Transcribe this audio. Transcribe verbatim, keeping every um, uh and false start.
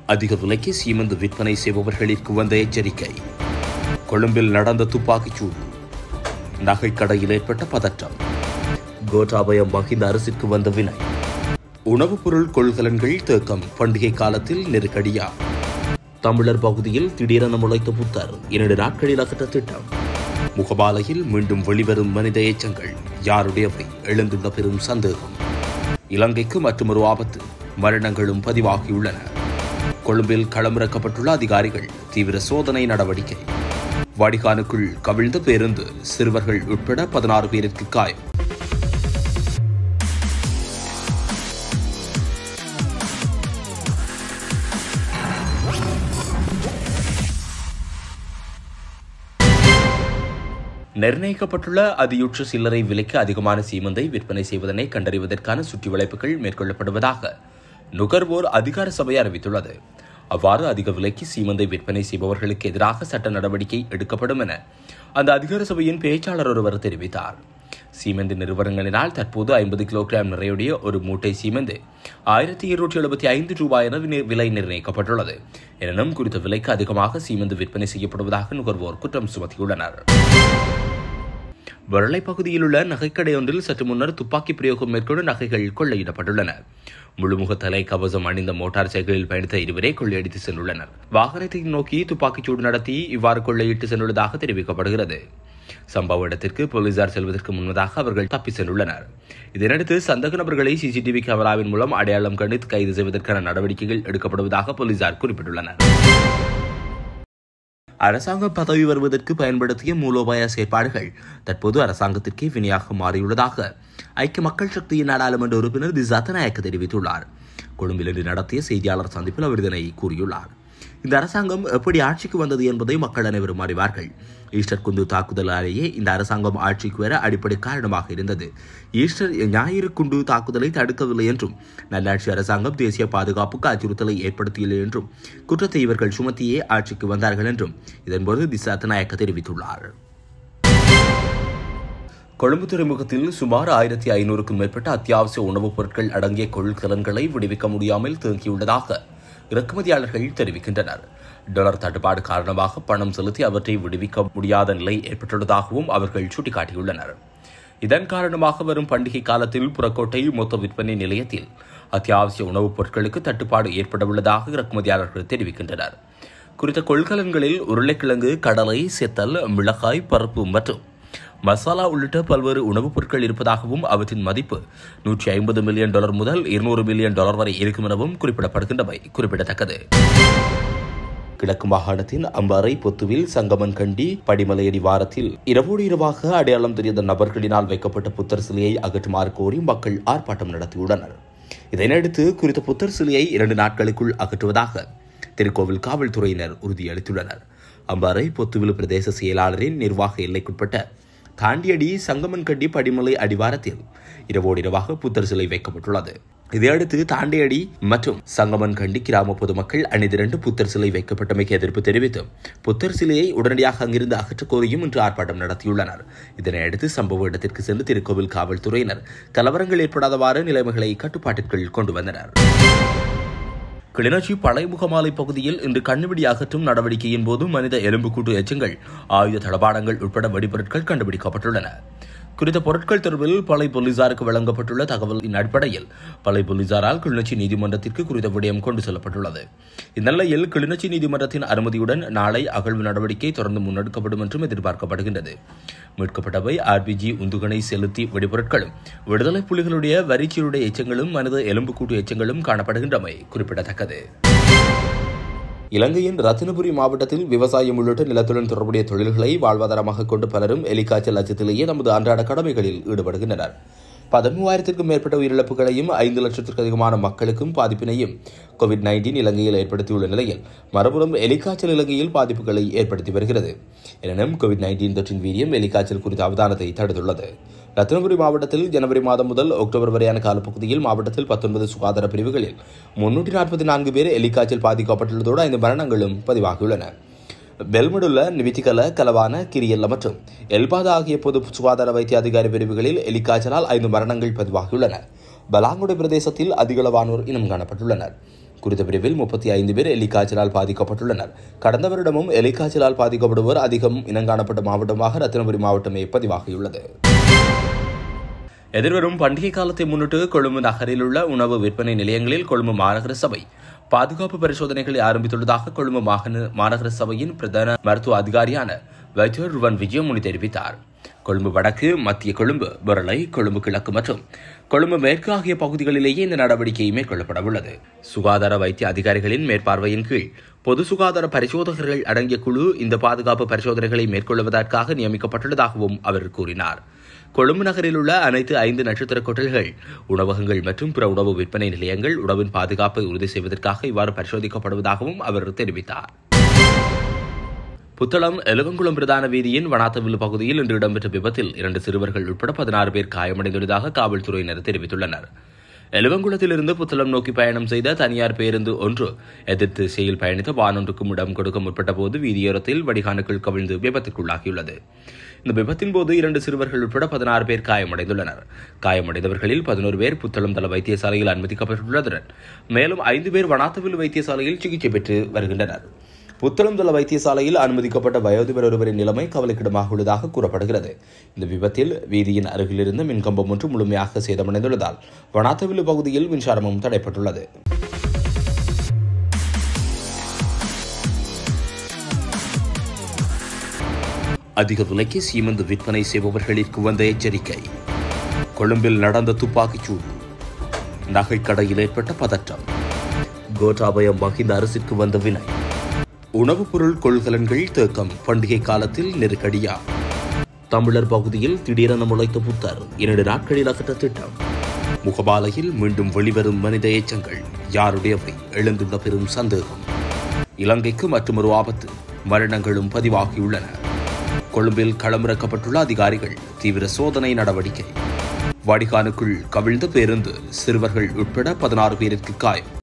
அதிக விலைக்கு சீமெந்து விற்பனை செய்பவர்களுக்கு வந்த எச்சரிக்கை. கொழும்பில் நடந்த துப்பாக்கிச் சூடு. நகைக்கடையில் ஏற்பட்ட பதற்றம். கோட்டாபய மஹிந்த அரசிற்கு வந்த வினை. உணவுப் பொருள் கொள்கலன்கள் தேக்கம். பண்டிகை காலத்தில் நெருக்கடியா? தமிழர் பகுதியில் திடீரென முளைத்த புத்தர் இரண்டு நாட்களில் அகற்ற திட்டம். முகபாலையில் மீண்டும் வெளிவரும் மனித எச்சங்கள். யாருடையவை? எழுந்துள்ள பெரும் சந்தேகம். இலங்கைக்கு மற்றொரு ஆபத்து. மரணங்களும் பதிவாகியுள்ளன. கொழும்பில் களமிறக்கப்பட்டுள்ள அதிகாரிகள் தீவிர சோதனை நடவடிக்கை. வடிகானுக்குள் கவிழ்ந்த பேருந்து. சிறுவர்கள் உட்பட பதினாறு பேருக்கு காயம். நிர்ணயிக்கப்பட்டுள்ள அதியுற்ற சில்லறை விலைக்கு அதிகமான சீமெந்தை விற்பனை செய்வதனை கண்டறிவதற்கான சுற்றி வளைப்புகள் மேற்கொள்ளப்படுவதாக நுகர்வோர் அதிகார சபை அறிவித்துள்ளது. அவ்வாறு அதிக விலைக்கு சீமெந்தை விற்பனை செய்பவர்களுக்கு எதிராக சட்ட நடவடிக்கை எடுக்கப்படும் என அந்த அதிகார சபையின் பேச்சாளர் ஒருவர் தெரிவித்தார். சீமெந்து நிறுவனங்களினால் தற்போது ஐம்பது கிலோகிராம் நிறையுடைய ஒரு மூட்டை சீமெந்து ஆயிரத்தி இருநூற்றி எழுபத்தி ஐந்து ரூபாய் என விலை நிர்ணயிக்கப்பட்டுள்ளது. எனினும் குறித்த விலைக்கு அதிகமாக சீமெந்து விற்பனை செய்யப்படுவதாக நுகர்வோர் குற்றம் சுமத்தியுள்ளனர். வெள்ளை பகுதியில் உள்ள நகைக்கடை ஒன்றில் சற்று முன்னர் துப்பாக்கி பிரயோகம் மேற்கொண்டு நகைகள் கொள்ளையிடப்பட்டுள்ளன. முழுமுக தலை கவசம் அணிந்த மோட்டார் சைக்கிளில் பயணித்த இருவரே கொள்ளையடித்து சென்றுள்ளனர். வாகனத்தை நோக்கி துப்பாக்கிச்சூடு நடத்தி இவ்வாறு கொள்ளையிட்டு சென்றுள்ளதாக தெரிவிக்கப்படுகிறது. சம்பவ இடத்திற்கு போலீசார் செல்வதற்கு முன்னதாக அவர்கள் தப்பி சென்றுள்ளனர். இதனையடுத்து சந்தேக நபர்களை சிசிடிவி கேமராவின் மூலம் அடையாளம் கண்டு கைது செய்வதற்கான நடவடிக்கைகள் எடுக்கப்படுவதாக போலீசார் குறிப்பிட்டுள்ளனர். அரசாங்கம் பதவி வருவதற்கு பயன்படுத்திய மூலோபாய செயற்பாடுகள் தற்போது அரசாங்கத்திற்கே வினையாக மாறியுள்ளதாக ஐக்கிய மக்கள் சக்தியின் நாடாளுமன்ற உறுப்பினர் திசாத்த நாயக்க தெரிவித்துள்ளார். கொழும்பில் இன்று நடத்திய செய்தியாளர் சந்திப்பில் அவர் இதனை கூறியுள்ளார். இந்த அரசாங்கம் எப்படி ஆட்சிக்கு வந்தது என்பதை மக்கள் அனைவரும் அறிவார்கள். ஈஸ்டர் குண்டு தாக்குதலாலேயே இந்த அரசாங்கம் ஆட்சிக்கு வர அடிப்படை காரணமாக இருந்தது. ஈஸ்டர் ஞாயிறு குண்டு தாக்குதலை தடுக்கவில்லை என்றும் நல்லாட்சி அரசாங்கம் தேசிய பாதுகாப்புக்கு அச்சுறுத்தலை ஏற்படுத்தியது என்றும் குற்றத்தை இவர்கள் சுமத்தியே ஆட்சிக்கு வந்தார்கள் என்றும் இதன்போது திசாத்த நாயக்க தெரிவித்துள்ளார். கொழும்பு துறைமுகத்தில் சுமார் ஆயிரத்தி ஐநூறுக்கும் மேற்பட்ட அத்தியாவசிய உணவுப் பொருட்கள் அடங்கிய கொள்கலன்களை விடுவிக்க முடியாமல் தேங்கியுள்ளதாக இறக்குமதியாளர்கள் தெரிவிக்கின்றனர். டாலர் தட்டுப்பாடு காரணமாக பணம் செலுத்தி அவற்றை விடுவிக்க முடியாத நிலை ஏற்பட்டுள்ளதாகவும் அவர்கள் சுட்டிக்காட்டியுள்ளனர். இதன் காரணமாக வரும் பண்டிகை காலத்தில் புறக்கோட்டை மொத்த விற்பனை நிலையத்தில் அத்தியாவசிய உணவுப் பொருட்களுக்கு தட்டுப்பாடு ஏற்படவுள்ளதாக இறக்குமதியாளர்கள் தெரிவிக்கின்றனர். குறித்த கொள்கலன்களில் உருளைக்கிழங்கு, கடலை, செத்தல், மிளகாய், பருப்பு மற்றும் மசாலா உள்ளிட்ட பல்வேறு உணவுப் பொருட்கள் இருப்பதாகவும் அவற்றின் மதிப்பு நூற்றி ஐம்பது மில்லியன் டாலர் முதல் இருநூறு மில்லியன் டாலர் வரை இருக்கும் எனவும் குறிப்பிடப்படுகின்றவை குறிப்பிடத்தக்கது. கிழக்கு மாகாணத்தின் அம்பாறை பொத்துவில் சங்கமன் கண்டி படிமலையடி வாரத்தில் இரவோடு இரவாக அடையாளம் தெரியாத நபர்களினால் வைக்கப்பட்ட புத்தர் சிலையை அகற்றுமாறு கோரி மக்கள் ஆர்ப்பாட்டம் நடத்தியுள்ளனர். இதனையடுத்து குறித்த புத்தர் சிலையை இரண்டு நாட்களுக்குள் அகற்றுவதாக திருக்கோவில் காவல்துறையினர் உறுதியளித்துள்ளனர். அம்பாறை பொத்துவில் பிரதேச செயலாளரின் நிர்வாக எல்லைக்குட்பட்ட தாண்டியடி சங்கமன் கண்டி படிமலை அடிவாரத்தில் இரவோடு இரவாக புத்தர் சிலை வைக்கப்பட்டுள்ளது. இதையடுத்து தாண்டியடி மற்றும் சங்கமன் கண்டி கிராம பொதுமக்கள் அணிதிரண்டு புத்தர் சிலை வைக்கப்பட்டமைக்கு எதிர்ப்பு தெரிவித்து புத்தர் சிலையை உடனடியாக அங்கிருந்து அகற்றக் கோரியும் இன்று ஆர்ப்பாட்டம் நடத்தியுள்ளனர். இதனையடுத்து சம்பவ இடத்திற்கு சென்று திருக்கோவில் காவல்துறையினர் கலவரங்கள் ஏற்படாதவாறு நிலைமைகளை கட்டுப்பாட்டிற்குள் கொண்டு வந்தனர். கிளிநொச்சி பழைய முகமாலை பகுதியில் இன்று கண்ணுவெடி அகற்றும் நடவடிக்கையின் போது மனித எலும்புக்கூட்டு எச்சங்கள், ஆயுத தளபாடங்கள் உட்பட வெடிபொருட்கள் கண்டுபிடிக்கப்பட்டுள்ளன. குறித்த பொருட்கள் தொடர்பில் பளை போலீசாருக்கு வழங்கப்பட்டுள்ள தகவலின் அடிப்படையில் பளை போலீசாரால் கிளிநொச்சி நீதிமன்றத்திற்கு குறித்த விடயம் கொண்டு செல்லப்பட்டுள்ளது. இந்நிலையில் கிளிநொச்சி நீதிமன்றத்தின் அனுமதியுடன் நாளை அகழ்வு நடவடிக்கை தொடர்ந்து முன்னெடுக்கப்படும் என்றும் எதிர்பார்க்கப்படுகின்றது. மீட்கப்பட்டவை ஆர்பிஜி உந்துகணை செலுத்தி வெடிபொருட்களும் விடுதலை புலிகளுடைய வரிச்சீருடைய எச்சங்களும் மனித எலும்புக்கூட்டு எச்சங்களும் காணப்படுகின்றமை குறிப்பிடத்தக்கது. இலங்கையின் ரத்தினபுரி மாவட்டத்தில் விவசாயம் உள்ளிட்ட நிலத்துடன் தொடர்புடைய தொழில்களை வாழ்வாதாரமாக கொண்டு பலரும் எலிக்காய்ச்சல் அச்சத்திலேயே நமது அன்றாட கடமைகளில் ஈடுபடுகின்றனர். பதிமூவாயிரத்திற்கும் மேற்பட்ட உயிரிழப்புகளையும் ஐந்து லட்சத்திற்கும் அதிகமான மக்களுக்கும் பாதிப்பினையும் கோவிட் நைன்டீன் இலங்கையில் ஏற்படுத்தியுள்ள நிலையில் மறுபுறம் எலிக்காய்ச்சல் இலங்கையில் பாதிப்புகளை ஏற்படுத்தி வருகிறது. எனினும் கோவிட் நைன்டீன் தொற்றின் வீரியம் எலிக்காய்ச்சல் குறித்த அவதானத்தை தடுத்துள்ளது. ரத்தினபுரி மாவட்டத்தில் ஜனவரி மாதம் முதல் அக்டோபர் வரையான காலப்பகுதியில் மாவட்டத்தில் பத்தொன்பது சுகாதார பிரிவுகளில் முன்னூற்றி நாற்பத்தி நான்கு பேர் எலிக்காய்ச்சல் பாதிக்கப்பட்டுள்ளதோடு ஐந்து மரணங்களும் பதிவாகியுள்ளன. பெல்மடுல்ல, நிமித்திகல, கலவான, கிரியல்ல மற்றும் எல்பாதா ஆகிய பொது சுகாதார வைத்திய அதிகாரி பிரிவுகளில் எலிக்காய்ச்சலால் ஐந்து மரணங்கள் பதிவாகியுள்ளன. பலாங்குடை பிரதேசத்தில் அதிகளவானோர் இனம் காணப்பட்டுள்ளனர். குறித்த பிரிவில் முப்பத்தி ஐந்து பேர் எலிக்காய்ச்சலால் பாதிக்கப்பட்டுள்ளனர். கடந்த வருடமும் எலிக்காய்ச்சலால் பாதிக்கப்படுவோர் அதிகம் இனங்காணப்பட்ட மாவட்டமாக ரத்தினபுரி மாவட்டமே பதிவாகியுள்ளது. எதிர்வரும் பண்டிகை காலத்தை முன்னிட்டு கொழும்பு நகரில் உள்ள உணவு விற்பனை நிலையங்களில் கொழும்பு மாநகர சபை பாதுகாப்பு பரிசோதனைகளை ஆரம்பித்துள்ளதாக கொழும்பு மாநகர சபையின் பிரதான மருத்துவ அதிகாரியான வைத்தியர் ருவன் விஜயமுனி தெரிவித்தார். கொழும்பு வடக்கு, மத்திய கொழும்பு, பொரளை, கொழும்பு கிழக்கு மற்றும் கொழும்பு மேற்கு ஆகிய பகுதிகளிலேயே இந்த நடவடிக்கை மேற்கொள்ளப்பட உள்ளது. சுகாதார வைத்திய அதிகாரிகளின் மேற்பார்வையின் கீழ் பொது சுகாதார பரிசோதகர்கள் அடங்கிய குழு இந்த பாதுகாப்பு பரிசோதனைகளை மேற்கொள்வதற்காக நியமிக்கப்பட்டுள்ளதாகவும் அவர் கூறினார். கொழும்பு நகரில் உள்ள அனைத்து ஐந்து நட்சத்திர கொட்டல்கள், உணவகங்கள் மற்றும் பிற உணவு விற்பனை நிலையங்கள் உணவின் பாதுகாப்பை உறுதி செய்வதற்காக இவ்வாறு பரிசோதிக்கப்படுவதாகவும் அவர் தெரிவித்தார். புத்தளம் எலுவங்குளம் பிரதான வீதியின் வனாத்தவில்லு பகுதியில் இன்று இடம்பெற்ற விபத்தில் இரண்டு சிறுவர்கள் உட்பட பதினாறு பேர் காயமடைந்துள்ளதாக காவல்துறையினர் தெரிவித்துள்ளனர். எலுவங்குளத்திலிருந்து புத்தளம் நோக்கி பயணம் செய்த தனியார் பேருந்து ஒன்று எதிர் திசையில் பயணித்த வானொன்றுக்கும் இடம் கொடுக்க முற்பட்ட போது வீதியோரத்தில் வடிகானுக்குள் கவிழ்ந்து விபத்திற்குள்ளாகியுள்ளது. இந்த விபத்தின் போது இரண்டு சிறுவர்கள் உட்பட பதினாறு பேர் காயமடைந்துள்ளனர். காயமடைந்தவர்களில் பதினோரு பேர் புத்தளம் தள வைத்தியசாலையில் அனுமதிக்கப்பட்டுள்ளதுடன் மேலும் ஐந்து பேர் வனாத்தவில்லு வைத்தியசாலையில் சிகிச்சை பெற்று வருகின்றனர். புத்தளம் தள வைத்தியசாலையில் அனுமதிக்கப்பட்ட வயோதிபர் ஒருவரின் நிலைமை கவலைக்கிடமாக உள்ளதாக கூறப்படுகிறது. இந்த விபத்தில் வீதியின் அருகிலிருந்து மின்கம்பம் ஒன்று முழுமையாக சேதமடைந்துள்ளதால் வனாத்தவில்லு பகுதியில் மின்சாரமும் தடைப்பட்டுள்ளது. அதிக விலைக்கு சீமெந்து விற்பனை செய்பவர்களிற்கு வந்த எச்சரிக்கை. கொழும்பில் நடந்த துப்பாக்கிச்சூடு, நகைக்கடையில் ஏற்பட்ட பதற்றம், கோட்டாபயம் மஹிந்த அரசிற்கு வந்த வினை, உணவுப் பொருள் கொள்கலன்கள் தேக்கம் பண்டிகை காலத்தில் நெருக்கடியா, தமிழர் பகுதியில் திடீரென முளைத்த புத்தர் இரண்டு நாட்களில் அகற்ற திட்டம், முகபாலையில் மீண்டும் வெளிவரும் மனித எச்சங்கள் யாருடையவை எழுந்துள்ள பெரும் சந்தேகம், இலங்கைக்கு மற்றொரு ஆபத்து, மரணங்களும் பதிவாகியுள்ளன, கொழும்பில் களமிறக்கப்பட்டுள்ள அதிகாரிகள் தீவிர சோதனை நடவடிக்கை, வடிகானுக்குள் கவிழ்ந்த பேருந்து சிறுவர்கள் உட்பட பதினாறு பேருக்கு காயம்.